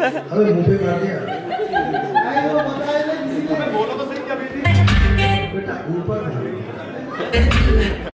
अबे मुंह पे मार दिया। बोलो तो सही क्या बेटी? बेटा ऊपर